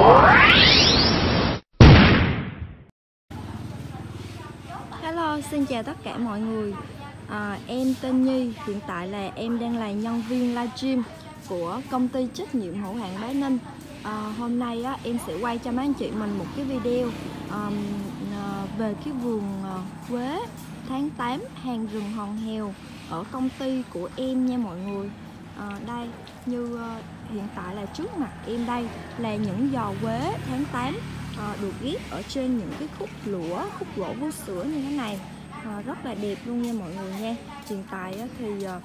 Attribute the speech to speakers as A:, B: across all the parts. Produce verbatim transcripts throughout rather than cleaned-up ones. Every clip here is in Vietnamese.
A: Hello, xin chào tất cả mọi người. à, Em tên Nhi, hiện tại là em đang là nhân viên livestream của công ty trách nhiệm hữu hạn Bá Ninh. à, Hôm nay á, em sẽ quay cho mấy anh chị mình một cái video à, về cái vườn quế tháng tám hàng rừng Hòn Hèo ở công ty của em nha mọi người. à, Đây, như uh, hiện tại là trước mặt em đây là những giò quế tháng tám À, được ghép ở trên những cái khúc lũa, khúc gỗ vú sữa như thế này, à, rất là đẹp luôn nha mọi người nha. Hiện tại á, thì à,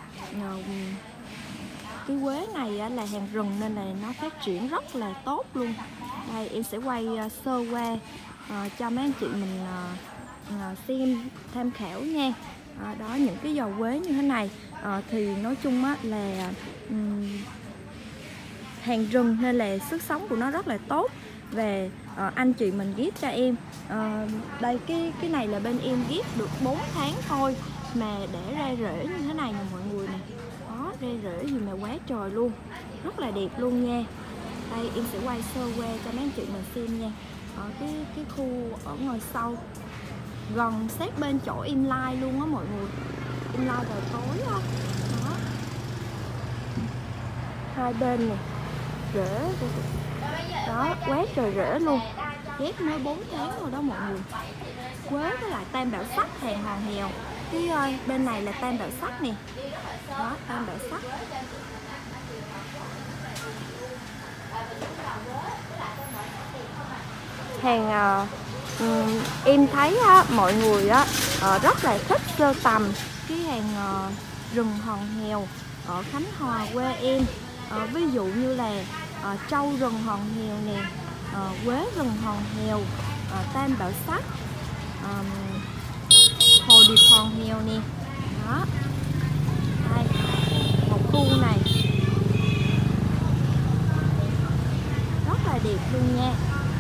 A: cái quế này á, là hàng rừng nên là nó phát triển rất là tốt luôn. Đây em sẽ quay à, sơ qua à, cho mấy anh chị mình à, à, xem tham khảo nha. à, Đó, những cái giò quế như thế này à, thì nói chung á, là um, hàng rừng nên là sức sống của nó rất là tốt. Về uh, anh chị mình ghép cho em uh, đây, cái cái này là bên em ghép được bốn tháng thôi mà để ra rễ như thế này nè mọi người nè. Đó, ra rễ gì mà quá trời luôn, rất là đẹp luôn nha. Đây em sẽ quay sơ qua cho mấy anh chị mình xem nha. Ở cái cái khu ở ngoài sau gần sát bên chỗ em like luôn á mọi người, em like vào tối á. Đó, hai bên nè rễ đó, quá trời rễ luôn. Ghép mới bốn tháng rồi đó mọi người. Quế với lại tam bảo sắc hàng Hòn Hèo. Cái uh, bên này là tam bảo sắc nè. Đó, tam bảo sắc. Hàng uh, um, em thấy uh, mọi người uh, uh, rất là thích sơ tầm cái hàng uh, rừng Hòn Hèo ở Khánh Hòa quê em. uh, Ví dụ như là uh, trâu rừng Hòn Hèo nè, uh, quế rừng Hòn Hèo, uh, tam bảo sắc, um, hồ điệp Hòn Hèo nè. Đó, đây một khu này rất là đẹp luôn nha.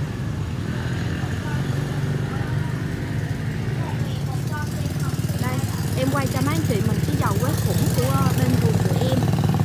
A: Đây em quay cho mấy anh chị mình cái dầu quế khủng của bên vườn của em.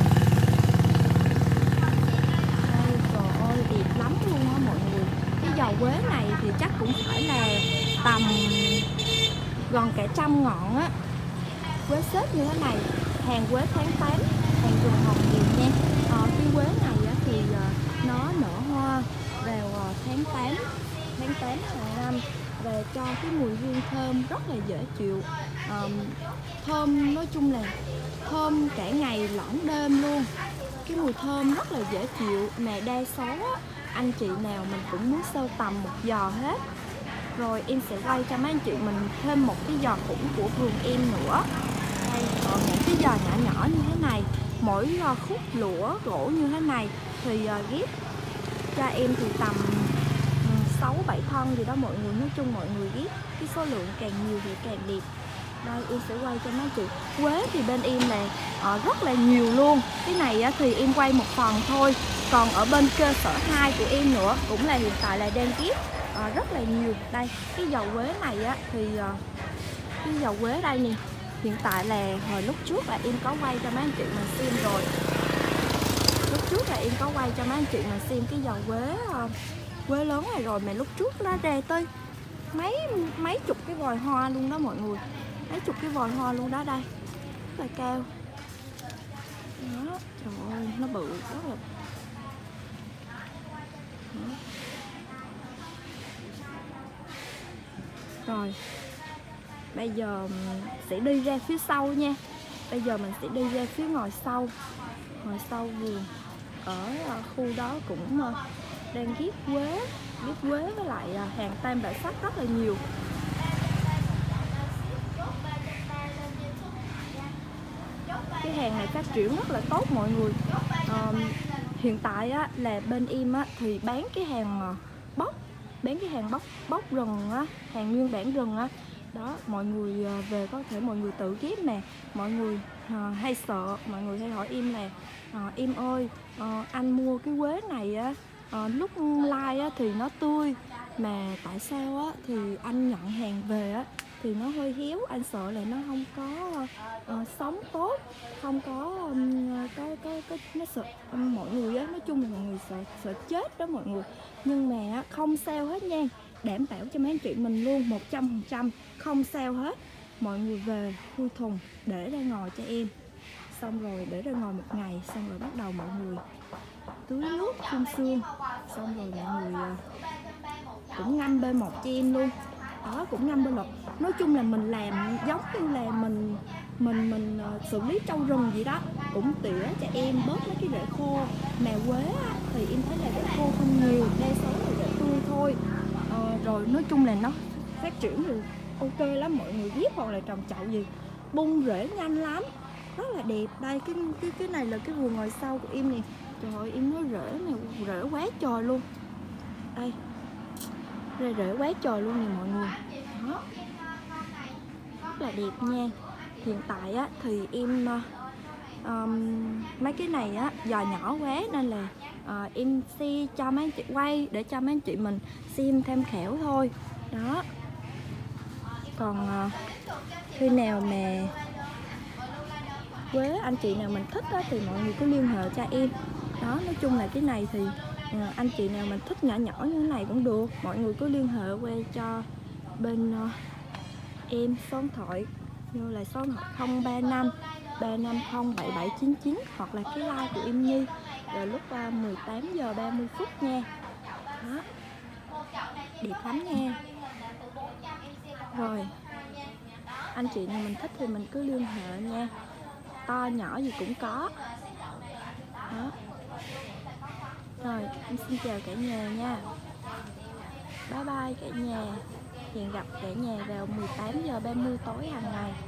A: Dầu quế này thì chắc cũng phải là tầm gần cả trăm ngọn á. Quế xếp như thế này, hàng quế tháng tám, hàng rừng Hòn Hèo nha. à, Cái quế này á, thì nó nở hoa vào tháng tám, tháng tám hàng năm, và cho cái mùi hương thơm rất là dễ chịu. à, Thơm, nói chung là thơm cả ngày lẫn đêm luôn. Cái mùi thơm rất là dễ chịu, mà đa số á, anh chị nào mình cũng muốn sưu tầm một giò hết. Rồi em sẽ quay cho mấy anh chị mình thêm một cái giò khủng của vườn em nữa. Đây, còn những cái giò nhỏ nhỏ như thế này, mỗi khúc lũa gỗ như thế này thì ghép cho em thì tầm sáu bảy thân gì đó mọi người. Nói chung mọi người ghép cái số lượng càng nhiều thì càng đẹp. Đây em sẽ quay cho mấy chị. Quế thì bên em là uh, rất là nhiều luôn. Cái này uh, thì em quay một phần thôi. Còn ở bên cơ sở hai của em nữa cũng là hiện tại là đang ghép uh, rất là nhiều. Đây, cái dầu quế này á, thì uh, cái dầu quế đây nè, hiện tại là hồi lúc trước là em có quay cho mấy anh chị mình xem rồi. Lúc trước là em có quay cho mấy anh chị mình xem cái dầu quế uh, quế lớn này rồi, mà lúc trước nó ra tới mấy mấy chục cái vòi hoa luôn đó mọi người. Mấy chục cái vòi hoa luôn đó, đây rất là cao. Đó, trời ơi, nó bự rất là. Đó. Rồi bây giờ sẽ đi ra phía sau nha. Bây giờ mình sẽ đi ra phía ngoài sau, ngoài sau vườn. Ở khu đó cũng đang ghép quế, ghép quế với lại hàng tam bảo sắc rất là nhiều. Cái hàng này phát triển rất là tốt mọi người. à, Hiện tại á, là bên em á, thì bán cái hàng bóc, bán cái hàng bóc bóc rừng á, hàng nguyên bản rừng á. Đó, mọi người về có thể mọi người tự ghép nè. Mọi người à, hay sợ, mọi người hay hỏi em là à, em ơi, à, anh mua cái quế này á, à, lúc like á, thì nó tươi, mà tại sao á, thì anh nhận hàng về á thì nó hơi héo, anh sợ là nó không có uh, sống tốt, không có um, có, có, có nó sợ um, mọi người á, nói chung là mọi người sợ sợ chết đó mọi người. Nhưng mà không sao hết nha, đảm bảo cho mấy anh chị mình luôn một trăm phần trăm không sao hết. Mọi người về khui thùng để ra ngồi cho em, xong rồi để ra ngồi một ngày, xong rồi bắt đầu mọi người tưới nước phun sương, xong rồi mọi người uh, cũng ngâm bê một cho em luôn đó, cũng ngâm bê lọt. Nói chung là mình làm giống như là mình mình mình uh, xử lý trâu rừng vậy đó, cũng tỉa cho em bớt mấy cái rễ khô. Mà quế á, thì em thấy là rễ khô không nhiều, đa số là rễ tươi thôi. Uh, rồi nói chung là nó phát triển được ok lắm, mọi người ghép hoặc là trồng chậu gì bung rễ nhanh lắm, rất là đẹp. Đây cái cái cái này là cái vườn ngoài sau của em nè, trời ơi em nói rễ này rễ quá trời luôn, đây rễ rễ quá trời luôn nè mọi người đó, rất là đẹp nha. Hiện tại á thì em um, mấy cái này á giò nhỏ quá nên là uh, em sẽ cho mấy anh chị quay để cho mấy anh chị mình xem tham khảo thôi đó. Còn uh, khi nào mà quế anh chị nào mình thích đó, thì mọi người cứ liên hệ cho em đó. Nói chung là cái này thì uh, anh chị nào mình thích nhỏ nhỏ như thế này cũng được, mọi người cứ liên hệ qua cho bên uh, em số điện thoại như là số điện thoại không ba năm ba năm không bảy bảy chín chín, hoặc là cái like của em Nhi rồi lúc uh, mười tám giờ ba mươi phút nha đó, đẹp lắm nha. Rồi anh chị nào mình thích thì mình cứ liên hệ nha, to nhỏ gì cũng có đó. Rồi em xin chào cả nhà nha, bye bye cả nhà. Hẹn gặp cả nhà vào mười tám giờ ba mươi tối hàng ngày.